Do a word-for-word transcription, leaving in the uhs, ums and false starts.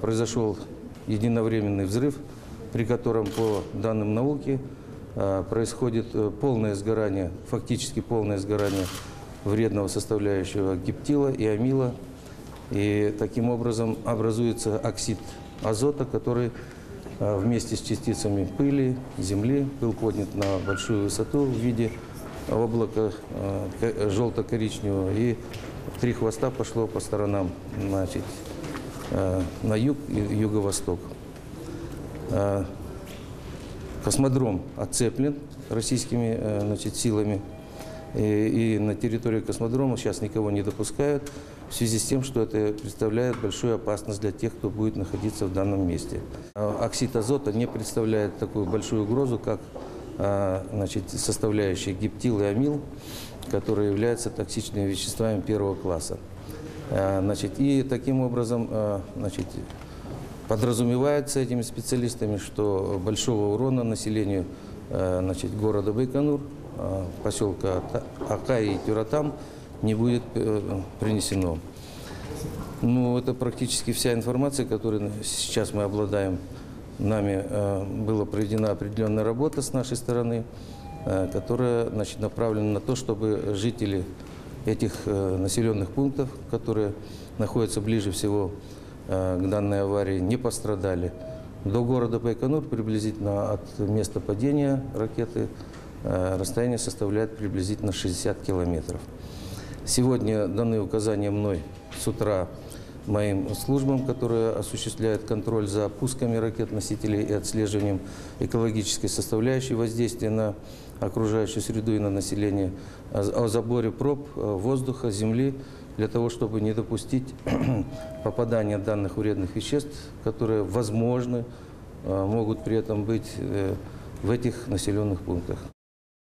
произошел единовременный взрыв, при котором, по данным науки, происходит полное сгорание, фактически полное сгорание вредного составляющего гептила и амила. И таким образом образуется оксид азота, который вместе с частицами пыли, земли был поднят на большую высоту в виде облака желто-коричневого. И три хвоста пошло по сторонам, значит, на юг и юго-восток. Космодром оцеплен российскими, значит, силами. И, и на территории космодрома сейчас никого не допускают, в связи с тем, что это представляет большую опасность для тех, кто будет находиться в данном месте. Оксид азота не представляет такую большую угрозу, как, значит, составляющие гептил и амил, которые являются токсичными веществами первого класса. Значит, и таким образом, значит, подразумевается этими специалистами, что большого урона населению, значит, города Байконур, поселка Акай и Тюратам не будет принесено. Ну, это практически вся информация, которой сейчас мы обладаем. Нами была проведена определенная работа с нашей стороны, которая, значит, направлена на то, чтобы жители этих населенных пунктов, которые находятся ближе всего к данной аварии, не пострадали. До города Байконур приблизительно от места падения ракеты расстояние составляет приблизительно шестьдесят километров. Сегодня даны указания мной с утра моим службам, которые осуществляют контроль за пусками ракет-носителей и отслеживанием экологической составляющей воздействия на окружающую среду и на население, о заборе проб воздуха, земли, для того, чтобы не допустить попадания данных вредных веществ, которые, возможно, могут при этом быть в этих населенных пунктах.